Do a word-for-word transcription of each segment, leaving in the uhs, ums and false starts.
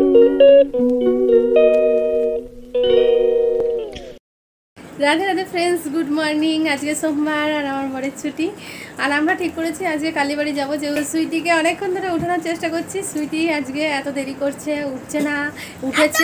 Radhe Radhe friends, good morning. আজকে সোমবার আর আমার বরের ছুটি, আর আমরা ঠিক করেছি আজকে কালীবাড়ি যাবো। যেহেতু সুইটিকে অনেকক্ষণ ধরে উঠানোর চেষ্টা করছি, সুইটি আজকে এত দেরি করছে, উঠছে না। উঠেছে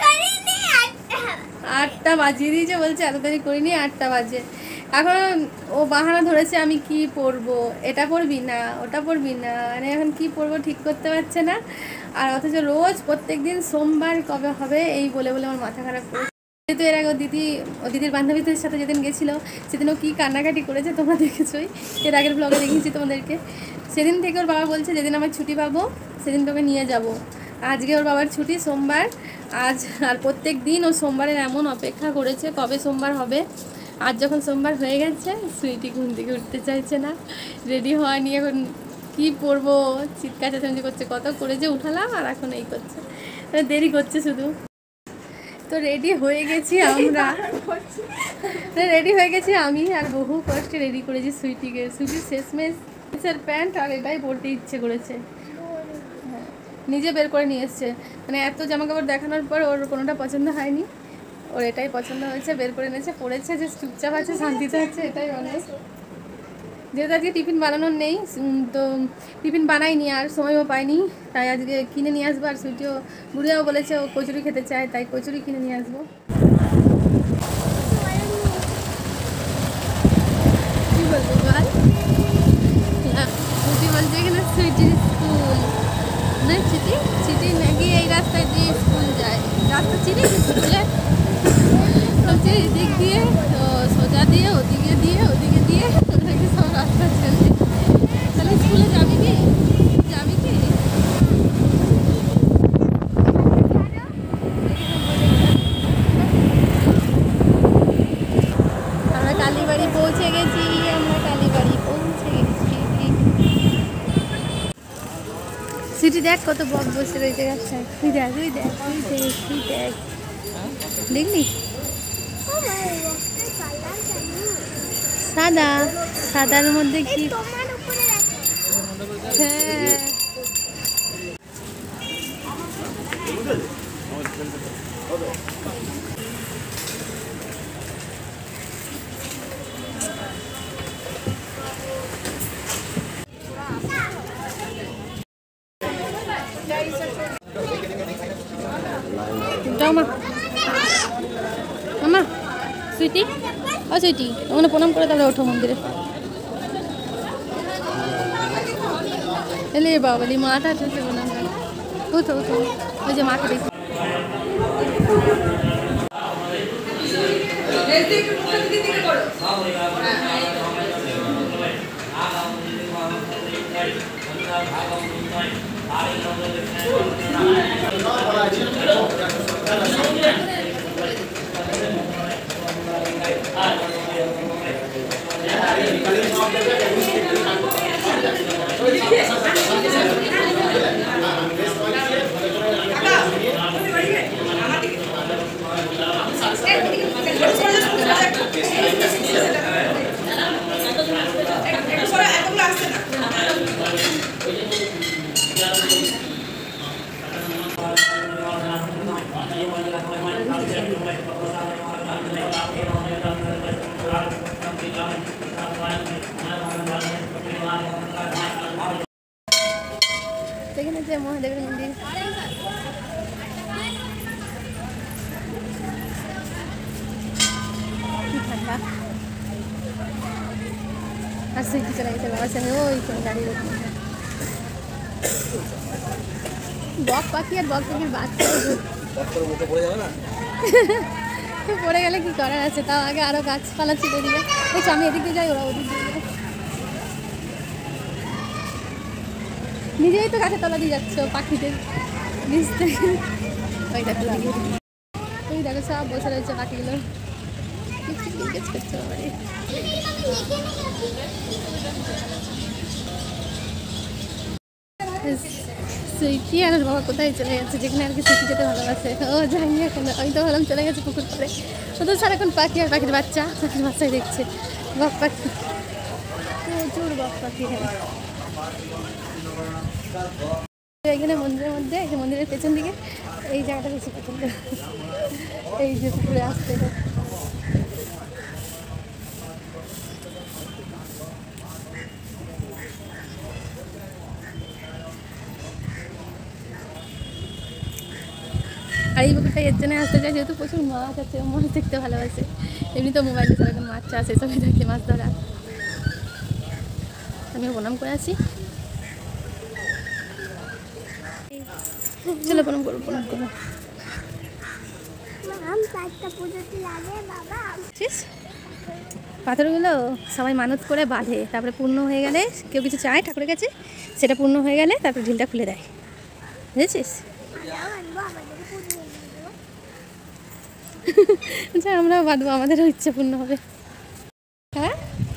আটটা বাজিয়ে দিয়েছে, বলছে এত দেরি করিনি, আটটা বাজে। এখন ও বাহানা ধরেছে আমি কি পরবো, এটা পরবি না ওটা পরবি না, মানে এখন কি পরবো ঠিক করতে পারছে না। আর অথচ রোজ প্রত্যেক দিন সোমবার কবে হবে এই বলে বলে আমার মাথা খারাপ করে। যেহেতু এর আগে ও দিদি ও দিদির বান্ধবীদের সাথে যেদিন গেছিলো সেদিন ও কী কান্নাকাটি করেছে তোমরা দেখেছোই, এর আগের ব্লগে দেখিয়েছি তোমাদেরকে। সেদিন থেকে ওর বাবা বলছে যেদিন আমার ছুটি পাবো সেদিন তোকে নিয়ে যাব। আজকে ওর বাবার ছুটি সোমবার আজ, আর প্রত্যেক দিন ও সোমবারের এমন অপেক্ষা করেছে কবে সোমবার হবে। আজ যখন সোমবার হয়ে গেছে, সুইটি ঘুম থেকে উঠতে চাইছে না, রেডি হওয়া নিয়ে এখন কী পরবো চিৎকার চেঁচামেচি করছে, কত করে যে উঠালাম আর এখন এই করছে, দেরি করছে শুধু। তো রেডি হয়ে গেছি আমরা, রেডি হয়ে গেছি আমি, আর বহু কষ্টে রেডি করেছি সুইটিকে। সুইটির শেষমেশের প্যান্ট আর এটাই পরতে ইচ্ছে করেছে, নিজে বের করে নিয়ে এসছে। মানে এত জামাকাপড় দেখানোর পর ওর কোনোটা পছন্দ হয়নি, ওর এটাই পছন্দ হয়েছে, বের করে নিয়েছে, পড়েছে, যে চুপচাপ আছে, শান্তিতে আছে, এটাই অনেক। যেহেতু আজকে টিফিন বানানোর নেই, তো টিফিন বানাইনি আর সময়ও পাইনি, তাই আজকে কিনে নিয়ে আসবো। আর সুইটিও বুড়িয়াও বলেছে ও কচুরি খেতে চায়, তাই কচুরি কিনে নিয়ে আসবো। কী বলবো বল, সুইটি বলছে এখানে সুইটির স্কুল না, চিঠি চিঠি নাকি এই রাস্তায় দিয়ে স্কুল যায়, রাস্তা চিনি স্কুলে হচ্ছে এদিক দিয়ে, তো সোজা দিয়ে ওদিকে দিয়ে ওদিকে দিয়ে সব রাস্তা চলছে। তাহলে স্কুলে যাবি কি যাবি কি আমরা কালীবাড়ি পৌঁছে গেছি, আমরা কালীবাড়ি পৌঁছে গেছি। সিটি দেখ কত বক বসে রয়েছে গাছটায়, তুই দেখ তুই দেখ তুই দেখ তুই দেখ দেখলি সাদা, সাদার মধ্যে কি হ্যাঁ যাও মা, মামা সুইটি ও সুইটি ওখানে প্রণাম করে তাহলে ওঠো মন্দিরে। এলে বাবলি মাটা চলছে প্রণাম করে, উঠো উঠো, ওই যে মাকে দেখি। সেখানে যে মহাদেবের মন্দির, ঠান্ডা। আর সুইটি চলে গেছে বাবার সঙ্গে ওইখানে গাড়ি রয়েছে। বক পাখি আর বক পাখির বাচ্চা পড়ে গেলে কি করার আছে, তাও আগে আরো গাছপালা ছিঁড়ে দিবে। দেখছো আমি এদিক দিয়ে যাই, ওরা ওদিক দিয়ে যাবে। নিজেই তো গাছের তলা দিয়ে যাচ্ছ পাখিদের নিচতে। ওই দেখো ওই দেখো সব বসে রয়েছে পাখিগুলো, জিজ্ঞেস করছে বাবারে। সুইটি আর বাবা কোথায় চলে গেছে, যেখানে আর কি সুইটি যেতে ভালোবাসে, ও যাইনি এখন। আমি তো ভাবলাম চলে গেছে পুকুর পাড়ে, ও তো সারাক্ষণ পাখি আর পাখির বাচ্চা, পাখির বাচ্চাই দেখছে। বক পাখি প্রচুর বক পাখি, হ্যাঁ এখানে মন্দিরের মধ্যে, এই মন্দিরের পেছন দিকে এই জায়গাটা বেশি পছন্দ, এই যে পুকুরে আসতে। আর এই পুকুরটা এর জন্য আসতে চাই যেহেতু প্রচুর মাছ আছে, মাছ দেখতে ভালোবাসে। এমনি তো মোবাইলে সারাক্ষণ মাছ চাষ এসবই থাকে, মাছ ধরা। আমিও প্রণাম করে আছি, চলো প্রণাম করবো প্রণাম করবো। পাথরগুলো সবাই মানত করে বাঁধে, তারপরে পূর্ণ হয়ে গেলে কেউ কিছু চায় ঠাকুরের কাছে, সেটা পূর্ণ হয়ে গেলে তারপরে ঢিলটা খুলে দেয়, বুঝেছিস? আচ্ছা আমরাও বাঁধবো, আমাদেরও ইচ্ছে পূর্ণ হবে। হ্যাঁ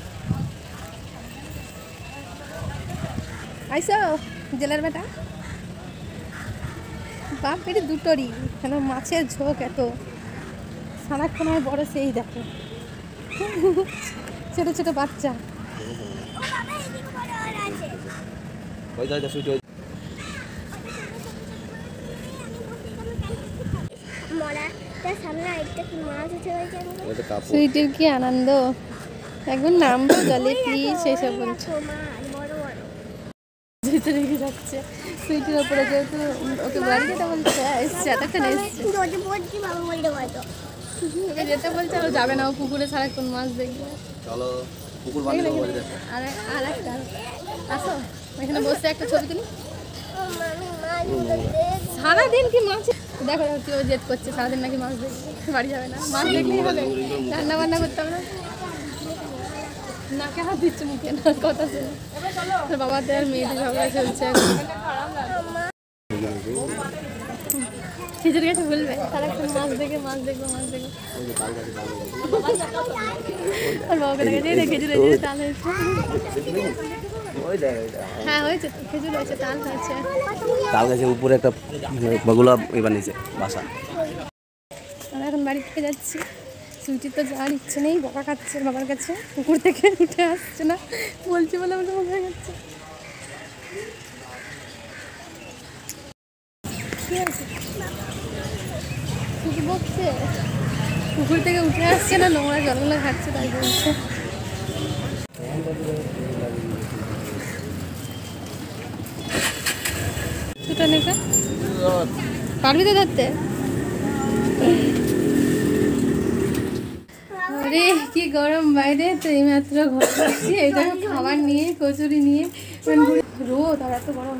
আইসো জেলার বেটা, বাপ বেটি দুটোরই, কেন মাছের ঝোঁক এত সারাক্ষণ আর বড় সেই দেখো ছোট ছোট বাচ্চা। সুইটির কি আনন্দ, একবার নামবো জলে প্লিজ সেসব বলছো। রেখে যাচ্ছে সুইটির ওপরে, যেহেতু ওকে বাড়ি যেতে বলছে এসছে, এতক্ষণ এসছে ওকে যেতে বলছে, ও যাবে না, ও পুকুরে সারাক্ষণ মাছ দেখবে। আর একটা আসো এখানে বসে একটা ছবি তুলি। সারাদিন কি মাছ দেখো, কেউ জেদ করছে সারাদিন নাকি মাছ দেখবে, বাড়ি যাবে না, মাছ দেখলেই হবে, রান্না বান্না করতে হবে না। নাকে হাত দিচ্ছে মুখে না, কথা শুনে তোর বাবাদের আর মেয়েদের ঝগড়া চলছে। খিচুড়ি কাছে বলবে সারাক্ষণ মাছ দেখে মাছ দেখবো মাছ দেখবো, আর বাবাকে দেখে যে খিচুড়ি হয়েছে তাল হয়েছে। হ্যাঁ হয়েছে, খেজুর হয়েছে, তাল হয়েছে, তাল গাছের উপরে একটা বগুলা বানিয়েছে বাসা। আমরা এখন বাড়ি থেকে যাচ্ছি, সুইটির তো যাওয়ার ইচ্ছে নেই, বকা খাচ্ছে বাবার কাছে, পুকুর থেকে উঠে আসছে না, বলছি বলে আমাকে বকা খাচ্ছে। কি আছে সুইটি বকছে, পুকুর থেকে উঠে আসছে না, নোংরা জলগুলো খাচ্ছে তাই বলছে। ছোটা নেকা পারবি তো ধরতে? আরে কি গরম বাইরে, তো এই মাত্র ঘর আসছি, এই দেখো খাবার নিয়ে কচুরি নিয়ে রোদ আর এত গরম।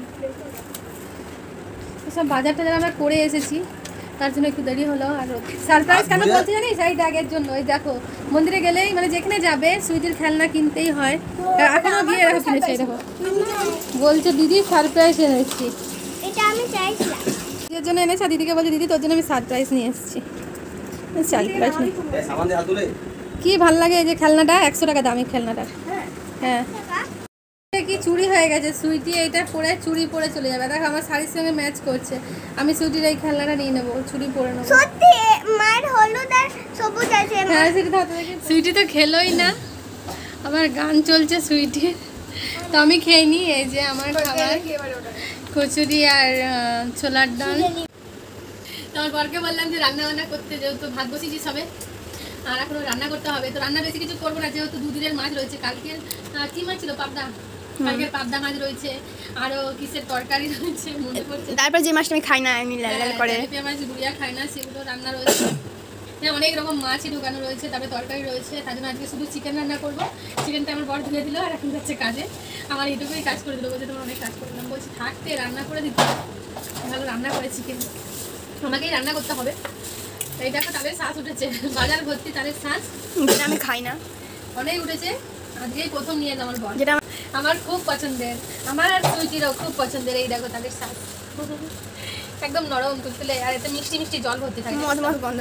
সব বাজার টাজার আমরা করে এসেছি, তার জন্য একটু দেরি হলো। আর সারপ্রাইজ কেন বলতে জানিস, এই ব্যাগের জন্য। এই দেখো মন্দিরে গেলেই মানে যেখানে যাবে সুইটির খেলনা কিনতেই হয়, এখনো গিয়ে এরকম কিনেছে। এই দেখো বলছে দিদি সারপ্রাইজ এনেছি, এটা আমি চাইছিলাম এর জন্য এনেছি। দিদিকে বলছে দিদি তোর জন্য আমি সারপ্রাইজ নিয়ে এসেছি। সারপ্রাইজ কি ভাল লাগে এই যে খেলনাটা, একশো টাকা দামি খেলনাটা। হ্যাঁ কি চুড়ি হয়ে গেছে, সুইটি এইটা পরে চুড়ি পরে চলে যাবে। দেখো আমার শাড়ির সঙ্গে ম্যাচ করছে, আমি সুইটির এই খেলনাটা নিয়ে নেবো, চুড়ি পরে নেবো। সত্যি মায়ের হলুদ আর সবুজ আছে। হ্যাঁ সুইটি তো হাতে দেখি, সুইটি তো খেলোই না, আমার গান চলছে সুইটির। তো আমি খেয়ে নিই, এই যে আমার খাবার কচুরি আর ছোলার ডাল। আমার বরকে বললাম যে রান্না বান্না করতে, যেহেতু ভাত বসিয়েছি সবে, আর এখনো রান্না করতে হবে। তো রান্না বেশি কিছু করবো না, যেহেতু দুদিনের মাছ রয়েছে। কালকের কি মাছ ছিল, পাবদা, কালকের পাবদা মাছ রয়েছে, আরো কিসের তরকারি রয়েছে মনে পড়ছে। তারপর যে মাছটা আমি খাই না, আমি লাল লাল করে মাছ গুড়িয়া খাই না, সেগুলো রান্না রয়েছে। হ্যাঁ অনেক রকম মাছই ঢোকানো রয়েছে, তারপরে তরকারি রয়েছে। তার জন্য আজকে শুধু চিকেন রান্না করবো। চিকেনটা আমার বড় ধুয়ে দিল, আর এখন যাচ্ছে কাজে। আমার এইটুকুই কাজ করে দিল, বলছে তোমার অনেক কাজ করে দিলাম। বলছি থাকতে রান্না করে দিতে, ভালো রান্না করে চিকেন, আমাকেই রান্না করতে হবে। এই দেখো তাদের শ্বাস উঠেছে, বাজার ভর্তি তাদের শ্বাস, যেটা আমি খাই না, অনেক উঠেছে। আজকেই প্রথম নিয়ে এলাম আমার বর, যেটা আমার খুব পছন্দের, আমার আর সুইটিরও খুব পছন্দের। এই দেখো তাদের শ্বাস একদম নরম তুলতুলে, আর এতে মিষ্টি মিষ্টি জল ভর্তি থাকে। মদ মদ বন্ধ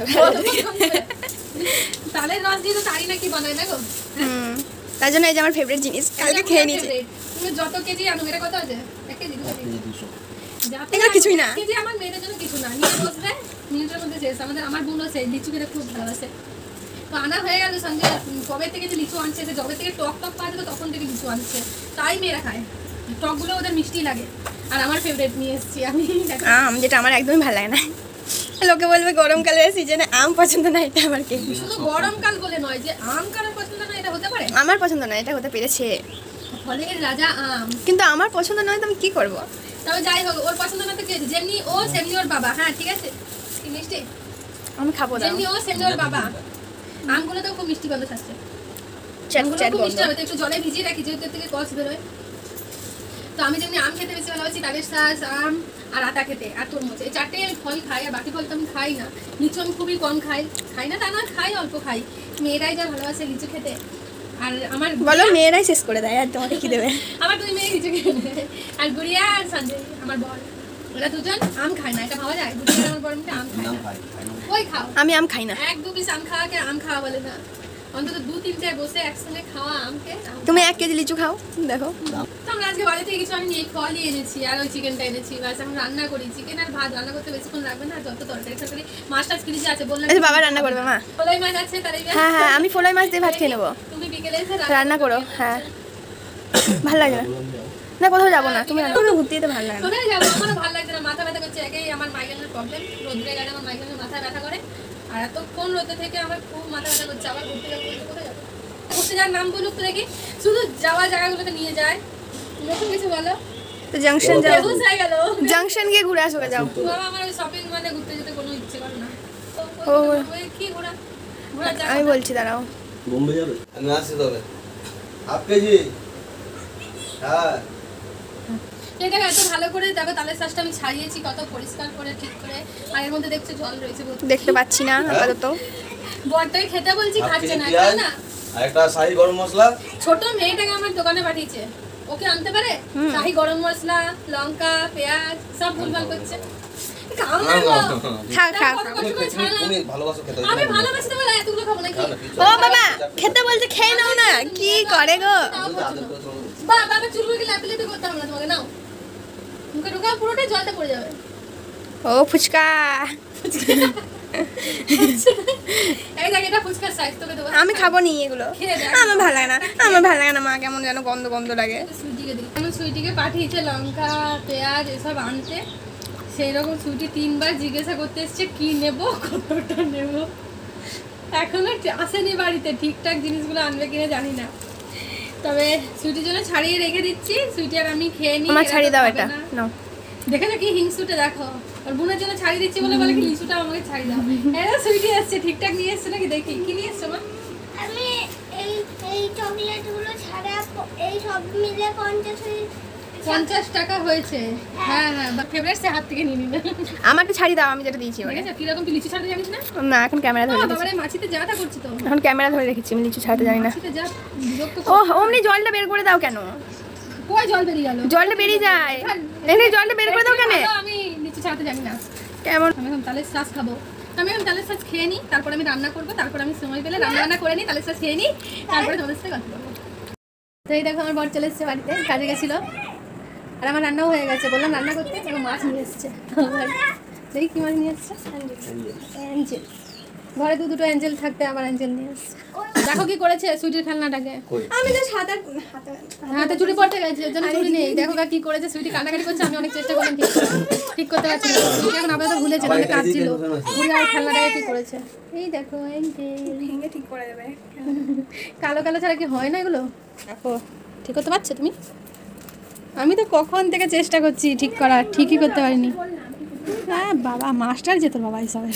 তালের রস দিয়ে তো তারই নাকি বানায় না গো। হুম, তার জন্য এই যে আমার ফেভারিট জিনিস, কালকে খেয়ে নিয়েছি। তুমি যত কেজি আনো, এটা কত আছে? এক কেজি দু কেজি এগুলো কিছুই না, কেজি আমার মেয়েদের জন্য কিছু না, নিয়ে বসবে মিনিটের মধ্যে শেষ। আমাদের আমার বোনও সেই লিচু খেতে খুব ভালোবাসে, তো আনা হয়ে গেল। সঙ্গে কবে থেকে যে লিচু আনছে, যে যবে থেকে টক টক পাওয়া যেত তখন থেকে লিচু আনছে, তাই মেয়েরা খায়। টকগুলো ওদের মিষ্টি লাগে, আর আমার ফেভারিট নিয়ে এসেছি আমি, আম, যেটা আমার একদমই ভালো লাগে না। লোকে বলবে গরমকালের সিজনে আম পছন্দ না, এটা আমার কে? শুধু গরমকাল বলে নয় যে আম কারোর পছন্দ না এটা হতে পারে? আমার পছন্দ না, এটা হতে পেরেছে, ফলের রাজা আম। কিন্তু আমার পছন্দ নয় তো আমি কি করব? তবে যাই হোক, ওর পছন্দ না তো কি হয়েছে? যেমনি ও সেমনি ওর বাবা। হ্যাঁ ঠিক আছে, কি মিষ্টি? আমি খাবো না। যেমনি ও সেমনি ওর বাবা। আমগুলো তো খুব মিষ্টি গন্ধ থাকছে। চ্যাট আমগুলো চ্যাট খুব গন্ধ। মিষ্টি হবে, তো একটু জলে ভিজিয়ে রাখি যেহেতু এর থেকে কষ বেরোয়। তো আমি যেমনি আম খেতে বেশি ভালোবাসি, তাদের শাঁস, আম আর আতা খেতে আর তরমুজ, এই চারটে ফল খাই। আর বাকি ফল তো আমি খাই না। লিচু আমি খুবই কম খাই, খাই না তা না, খাই অল্প খাই। মেয়েরাই যা ভালোবাসে লিচু খেতে। আর আমার বলো মেয়েরাই শেষ করে দেয়, আর তোমাকে কি দেবে? আমার দুই মেয়ে লিচু খেতে দেয়। আর গুড়িয়া আর সঞ্জয় আমার বর, ওরা দুজন আম খায় না। এটা ভাবা যায়? গুড়িয়া আমার বর আম খায় না। ওই খাও, আমি আম খাই না। এক দু পিস আম খাওয়াকে আম খাওয়া বলে না, অন্তত দু তিনটায় বসে একসঙ্গে খাওয়া আমকে আম। তুমি এক কেজি লিচু খাও, দেখো। তো আমরা আজকে বাড়ি থেকে কিছু আনিনি, ফলই এনেছি আর ওই চিকেনটা এনেছি। বাস এখন রান্না করি। চিকেন আর ভাত রান্না করতে বেশিক্ষণ লাগবে না, যত তরকারি তরকারি মাছ টাছ ফ্রিজে আছে বললাম। আচ্ছা, বাবা রান্না করবে মা? ফলাই মাছ আছে তার। হ্যাঁ হ্যাঁ, আমি ফলাই মাছ দিয়ে ভাত খেয়ে নেবো। তুমি বিকেলে এসে রান্না করো। হ্যাঁ, ভালো লাগে না? না, কোথাও যাবো না, তুমি রান্না করো। ঘুরতে যেতে ভালো লাগে না। কোথায় যাবো? আমারও ভালো লাগছে না, মাথা ব্যথা করছে। একেই আমার মাইগ্রেনের প্রবলেম, রোদ্রে গেলে আমার মাইগ্রেনের মাথা ব্যথা করে। আর এতক্ষণ রোদে থেকে আমার খুব মাথা ব্যথা করছে। আবার ঘুরতে যাবো বলতে কোথায় যাবো? ঘুরতে যাওয়ার নাম বলুক তো দেখি, শুধু যাওয়া জায়গাগুলোতে নিয়ে যায়। নতুন কিছু বলো। তো জাংশন যাও, বেহুশ হয়ে গেল। জাংশন গিয়ে ঘুরে আসো, যাও। বাবা, আমার ওই শপিং মলে ঘুরতে যেতে কোনো ইচ্ছে করে না। তো ও। ওই কি ঘোরা ঘোরার জায়গা? আমি বলছি দাঁড়াও। বোম্বে যাবে? আমি আসছি তবে হাফ কেজি। হ্যাঁ এটা এত ভালো করে দেখো, তালের শ্বাসটা আমি ছাড়িয়েছি কত পরিষ্কার করে ঠিক করে। আর এর মধ্যে দেখছো জল রয়েছে ভর্তি। দেখতে পাচ্ছি না আপাতত। বরটাই খেতে বলছি, হাফ খাচ্ছে কেজি না। পেঁয়াজ খাও না। আর একটা শাহি গরম মশলা। ছোট মেয়েটাকে আমার দোকানে পাঠিয়েছে, ওকে আনতে পারে? শাহি গরম মশলা, লঙ্কা, পেঁয়াজ সব ভুলভাল করছে। খাও না গো। খা খা কত কষ্ট করে ছাড়লাম। তুমি ভালোবাসো খেতে। আমি ভালোবাসি তো বলে এতগুলো খাবো নাকি? ও বাবা, খেতে বলছে, খেয়ে নাও না। কি করে গো? তাও করছো না। বা বাবা চুলগুলোকে ল্যাপে ল্যাপে করতে হবে না তোমাকে, নাও মুখে ঢোকাও, পুরোটাই জলটা পড়ে যাবে। ও ফুচকা। এই দেখ, এটা ফুচকার সাইজ, তোকে দেবো। আমি খাবো নি এগুলো, খেয়ে দেখ। আমার ভালো লাগে না, আমার ভালো লাগে না। মা কেমন যেন গন্ধ গন্ধ লাগে। সুইটিকে দিই, আমি সুইটিকে পাঠিয়েছে লঙ্কা পেঁয়াজ এসব আনতে। সেই রকম সুইটি তিনবার জিজ্ঞাসা করতে এসছে কি নেব, কতটা নেব। এখনো আসেনি বাড়িতে, ঠিকঠাক জিনিসগুলো আনবে কিনা জানি না। তবে সুইটির জন্য ছাড়িয়ে রেখে দিচ্ছি, সুইটি আর আমি খেয়ে নিই। আমার ছাড়িয়ে দাও এটা, নাও। দেখেছো কি হিংসুটা, দেখো ওর বোনের জন্য ছাড়িয়ে দিচ্ছি বলে বলে কি লিচুটা আমাকে ছাড়িয়ে দাও। এটা সুইটি আসছে, ঠিকঠাক নিয়ে এসছে নাকি দেখি। কি নিয়ে এসছো মা? আমি এই এই চকলেটগুলো ছাড়া প- এই সব মিলে পঞ্চাশ পঞ্চাশ টাকা হয়েছে। হ্যাঁ হ্যাঁ, ফেভারিট সে হাত থেকে নিয়ে নিলে। আমারটা ছাড়ি দাও, আমি যেটা দিয়েছি এবারে। দেখেছো কিরকম, তুই লিচু ছাড়তে জানিস না? না, এখন ক্যামেরা ধরে রেখেছি। বাবারে মাছিতে যাটা করছি তো, এখন ক্যামেরা ধরে রেখেছি, আমি লিচু ছাড়তে জানি না। মাছিতে যা বিরক্ত ও কর। অমনি জলটা বের করে দাও কেন? কই জল বেরিয়ে গেল? জলটা বেরিয়ে যায়। এনে জলটা বের করে দাও কেন? ভালো, আমি লিচু ছাড়তে জানি না। কেমন? আমি এখন তালের শ্বাস খাবো। আমি এখন তালের শ্বাস খেয়ে নিই, তারপর আমি রান্না করবো। তারপর আমি সময় পেলে রান্না বান্না করে নিই, তালের শ্বাস খেয়ে নিই, তারপরে তোমাদের সাথে গল্প করবো। তো এই দেখো, আমার বর চলে এসছে বাড়িতে, কাজে গেছিলো। আর আমার রান্নাও হয়ে গেছে, বললাম রান্না করতে। আমার মাছ নিয়ে এসছে। দেখি কি মাছ নিয়ে এসছে। অ্যাঞ্জেল, ঘরে দু দুটো অ্যাঞ্জেল থাকতে আবার অ্যাঞ্জেল নিয়ে এসছে। দেখো কি করেছে সুইটির খেলনাটাকে। আমি তো সাদা হাতে হাতে চুড়ি পড়তে গেছে, ওর জন্য চুড়ি নেই। দেখো কি করেছে, সুইটি কান্নাকাটি করছে। আমি অনেক চেষ্টা করলাম ঠিক ঠিক করতে পারছি না। সুইটি এখন আপাতত ভুলেছে, নাহলে কাঁদছিল। ভুলে আর খেলনাটাকে কি করেছে। এই দেখো অ্যাঞ্জেল ভেঙে ঠিক করে দেবে। কালো কালো ছাড়া কি হয় না এগুলো? দেখো ঠিক করতে পারছো তুমি? আমি তো কখন থেকে চেষ্টা করছি ঠিক করার, ঠিকই করতে পারিনি। হ্যাঁ বাবা, মাস্টার যে তোর বাবা হিসাবের।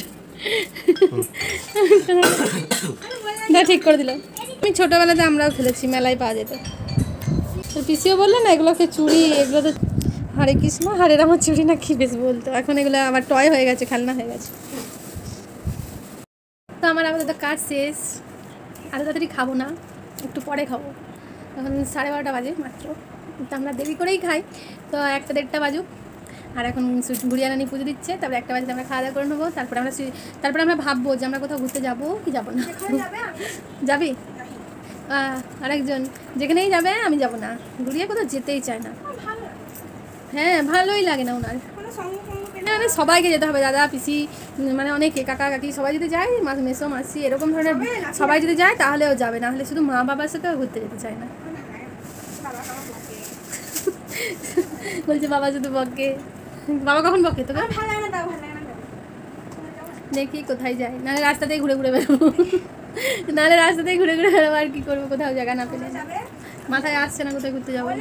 না ঠিক করে দিল। আমি ছোটোবেলাতে আমরাও খেলেছি, মেলায় পাওয়া যেত। তোর পিসিও বললো না এগুলোকে চুড়ি, এগুলো তো হরে কৃষ্ণ হরে রাম চুড়ি না কি বেশ বলতো। এখন এগুলো আবার টয় হয়ে গেছে, খেলনা হয়ে গেছে। তো আমার আপাতত কাজ শেষ। এত তাড়াতাড়ি খাবো না, একটু পরে খাবো। এখন সাড়ে বারোটা বাজে মাত্র, তো আমরা দেরি করেই খাই। তো একটা দেড়টা বাজুক। আর এখন গুড়িয়া রানী পুজো দিচ্ছে, তারপরে একটা বাজে আমরা খাওয়া দাওয়া করে নেবো। তারপরে আমরা তারপরে আমরা ভাববো যে আমরা কোথাও ঘুরতে যাবো কি যাবো না। যাবি? আরেকজন যেখানেই যাবে আমি যাব না। গুড়িয়া কোথাও যেতেই চায় না। হ্যাঁ ভালোই লাগে না ওনার। হ্যাঁ সবাইকে যেতে হবে, দাদা পিসি মানে অনেকে, কাকা কাকি সবাই যদি যায়, মেসো মাসি এরকম ধরনের সবাই যদি যায় তাহলেও যাবে, না হলে শুধু মা বাবার সাথেও ঘুরতে যেতে চায় না। বলছে বাবা শুধু বকে। বাবা কখন বকে তোকে? দেখি কোথায় যাই, নাহলে রাস্তাতেই ঘুরে ঘুরে বেরোবো নাহলে রাস্তাতেই ঘুরে ঘুরে বেরোবো আর কি করবো, কোথাও জায়গা না পেলে। মাথায় আসছে না কোথায় ঘুরতে যাবো।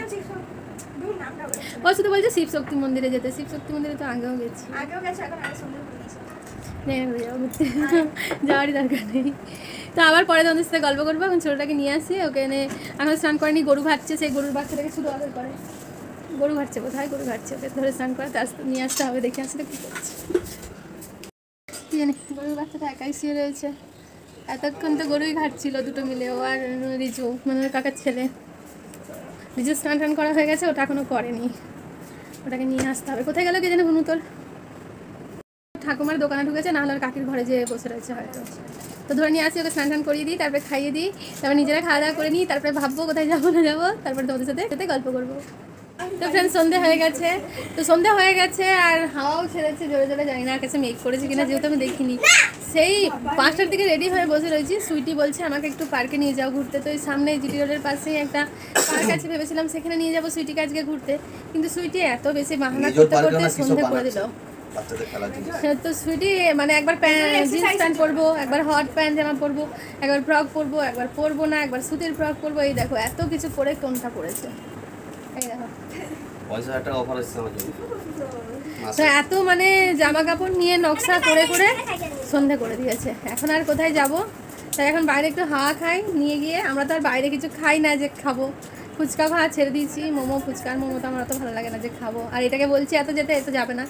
ও শুধু বলছে শিব শক্তি মন্দিরে যেতে, শিব শক্তি মন্দিরে তো আগেও গেছি, আগেও গেছে, এখন আগে সুন্দর যাবো ঘুরতে যাওয়ারই দরকার নেই। তো আবার পরে তোমাদের সাথে গল্প করবো। এখন ছোটোটাকে নিয়ে আসি, ওকে এনে এখন স্নান করেনি, গরু ঘাটছে, সেই গরুর বাচ্চাটাকে শুধু আদর করে। গরু ঘাটছে কোথায়, গরু ঘাটছে, ওকে ধরে স্নান করাতে আসতে নিয়ে আসতে হবে, দেখে আসলে কী করছে কী জানি। গরুর বাচ্চাটা একাই শুয়ে রয়েছে, এতক্ষণ তো গরুই ঘাটছিল দুটো মিলে, ও আর রিজু মানে ওর কাকার ছেলে। রিজু স্নান টান করা হয়ে গেছে, ওটা এখনও করেনি, ওটাকে নিয়ে আসতে হবে। কোথায় গেল কে জানে ভুনু তোর? ঠাকুমার দোকানে ঢুকেছে, নাহলে আর কাকির ঘরে যেয়ে বসে রয়েছে হয়তো। তো ধরে নিয়ে আসি, ওকে স্নান টান করিয়ে দিই, তারপরে খাইয়ে দিই, তারপরে নিজেরা খাওয়া দাওয়া করে নিই, তারপরে ভাববো কোথায় যাবো না যাবো, তারপরে তোমাদের সাথে সাথে গল্প করবো। তো ফ্রেন্ড সন্ধে হয়ে গেছে, তো সন্ধে হয়ে গেছে আর হাওয়াও ছেড়েছে জোরে জোরে, জানি না আকাশে মেঘ করেছে কিনা, যেহেতু আমি দেখিনি। সেই পাঁচটার দিকে রেডি হয়ে বসে রয়েছি, সুইটি বলছে আমাকে একটু পার্কে নিয়ে যাও ঘুরতে। তো এই সামনে জিটি রোডের পাশেই একটা পার্ক আছে, ভেবেছিলাম সেখানে নিয়ে যাবো সুইটিকে আজকে ঘুরতে, কিন্তু সুইটি এত বেশি বাহানা করতে করতে সন্ধে করে দিল। তো সুইটি মানে একবার জিন্স প্যান্ট পরবো, একবার হট প্যান্ট জামা পরবো, একবার ফ্রক পরবো, একবার পরবো না, একবার সুতির ফ্রক পরবো। এই দেখো এত কিছু পরে কোনটা পরেছে, এই দেখো তো এত মানে জামা কাপড় নিয়ে নকশা করে করে সন্ধে করে দিয়েছে। এখন আর কোথায় যাব, তাই এখন বাইরে একটু হাওয়া খাই নিয়ে গিয়ে। আমরা তো আর বাইরে কিছু খাই না যে খাবো, ফুচকা খাওয়া ছেড়ে দিয়েছি, মোমো ফুচকা আর মোমো তো আমার অত ভালো লাগে না যে খাবো। আর এটাকে বলছি এত যেতে এত যাবে না,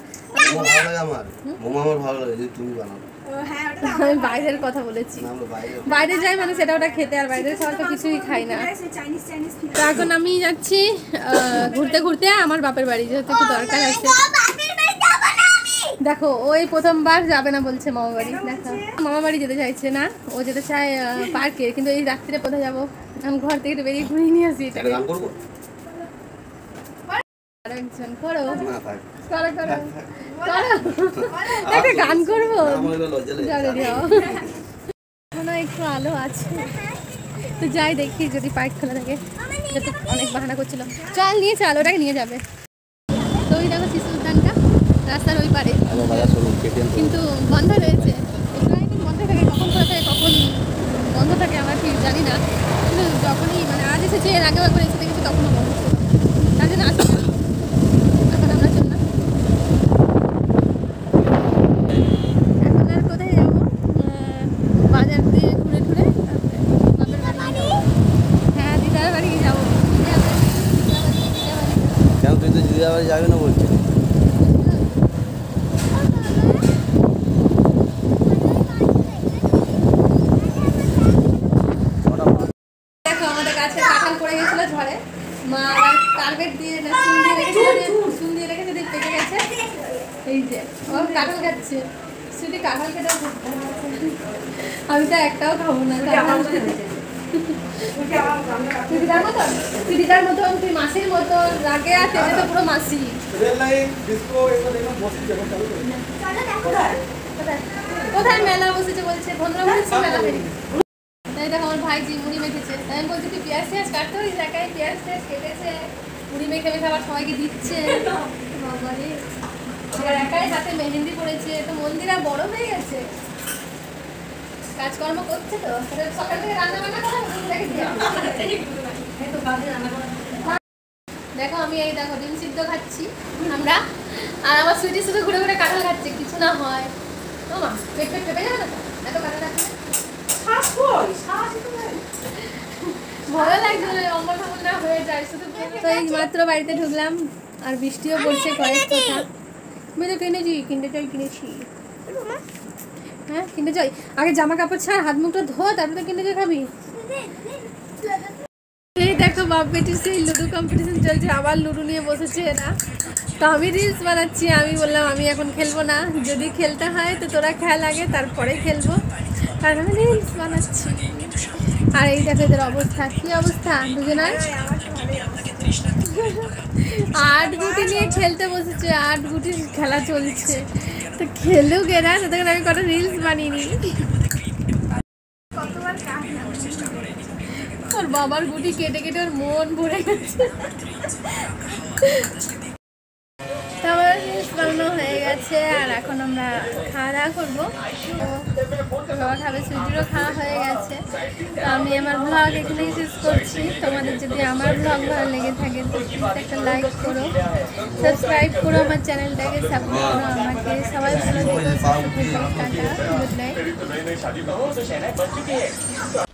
আমি বাইরের কথা বলেছি, বাইরে যাই মানে সেটা ওটা খেতে, আর বাইরের খাবার তো কিছুই খাই না। তো এখন আমি যাচ্ছি ঘুরতে ঘুরতে আমার বাপের বাড়ি, যেহেতু একটু দরকার আছে। দেখো ওই প্রথমবার যাবে না বলছে মামা বাড়ি, দেখো মামা বাড়ি যেতে চাইছে না, ও যেতে চায় পার্কে, কিন্তু এই রাত্রিরে কোথায় যাবো, আমি ঘর থেকে বেরিয়ে ঘুরিয়ে নিয়ে আসি। আরেকজন করো করো করো করো একটা গান করবো, এখনো একটু আলো আছে, তো যাই দেখি যদি পার্ক খোলা থাকে। যেহেতু অনেক বাহানা করছিল, চল নিয়ে চল, ওটাকে নিয়ে যাবে। তো ওই দেখো শিশু উদ্যানটা রাস্তার ওই পারে, কিন্তু বন্ধ রয়েছে, বন্ধ থাকে, কখন খোলা থাকে কখন বন্ধ থাকে আমরা ঠিক জানি না, কিন্তু যখনই মানে আজ এসেছি, এর আগেও একবার এসে দেখেছি তখনও বন্ধ ছিল, তার জন্য আসি না। এখন আমরা চললাম, এখন আর কোথায় যাবো, বাজার দিয়ে ঘুরে ঘুরে বাপের বাড়ি যাবো। হ্যাঁ দিদার বাড়ি যাবো। কেন তুই তো দিদার বাড়ি যাবি না বলছিস? দেখো আমাদের গাছে কাঁঠাল পড়ে গেছিল ঝড়ে, মা কার্পেট দিয়ে চুন দিয়ে রেখেছিল, চুন দিয়ে রেখেছে, দিয়ে পেকে গেছে। এই যে ও কাঁঠাল খাচ্ছে, শুধু কাঁঠাল খেতে, আমি তো একটাও খাবো না। দিদার মতন দিদার মতন তুই মাসির মতন রাগে আর তেলে তো পুরো মাসি। কোথায় মেলা বসেছে বলছে, পনেরো মিনিট মেলা বেরিয়ে। তাই দেখো আমার ভাই জি মুড়ি মেখেছে, তাই আমি বলছি তুই পেঁয়াজ টেয়াজ কাটতে পারিস, একাই পেঁয়াজ টেয়াজ কেটেছে, মুড়ি মেখে মেখে আবার সবাইকে দিচ্ছে। বাবারে এবার একাই হাতে মেহেন্দি পড়েছে, তো মন্দিরা বড় হয়ে গেছে, কাজকর্ম করছে। তো সকাল থেকে রান্না বান্না করা দেখো আমি এই দেখো ডিম সিদ্ধ খাচ্ছি আমরা, আর আমার সুইটি শুধু ঘুরে ঘুরে কাঁঠাল খাচ্ছে, কিছু না হয় তো মা পেট পেট পেপে যাবে না তো এত কাঁঠাল খাচ্ছে। ভালো লাগছে, অম্বল ঠাকুর না হয়ে যায় শুধু। তো এই মাত্র বাড়িতে ঢুকলাম আর বৃষ্টিও পড়ছে কয়েক কথা। আমি তো কিনেছি, কিনতে চাই কিনেছি, হ্যাঁ কিনতে চাই। আগে জামা কাপড় ছাড়, হাত মুখটা ধো, তারপরে কিনতে চাই খাবি। এই দেখো বাপ বেটির সেই লুডো কম্পিটিশন চলছে, আবার লুডো নিয়ে বসেছে এরা। তো আমি রিলস বানাচ্ছি, আমি বললাম আমি এখন খেলবো না, যদি খেলতে হয় তো তোরা খেল আগে, তারপরে খেলবো, কারণ আমি রিলস বানাচ্ছি। আর এই দেখো এদের অবস্থা, কি অবস্থা দুজনের, আট গুটি নিয়ে খেলতে বসেছে, আট গুটির খেলা চলছে। তো খেলুক এরা, ততক্ষণ আমি কটা রিলস বানিয়ে নিই। ওর বাবার গুটি কেটে কেটে ওর মন ভরে গেছে। তারপর রিলস বানানো হয়ে গেছে। গেছে আর এখন আমরা খাওয়া দাওয়া করবো। তো বাবা খাবে, সুজিরও খাওয়া হয়ে গেছে। তো আমি আমার ব্লগ এখানে শেষ করছি। তোমাদের যদি আমার ব্লগ ভালো লেগে থাকে তো প্লিজ একটা লাইক করো, সাবস্ক্রাইব করো আমার চ্যানেলটাকে, সাপোর্ট করো আমাকে। সবাই ভালো থেকো, সুস্থ থেকো, টাটা, গুড নাইট।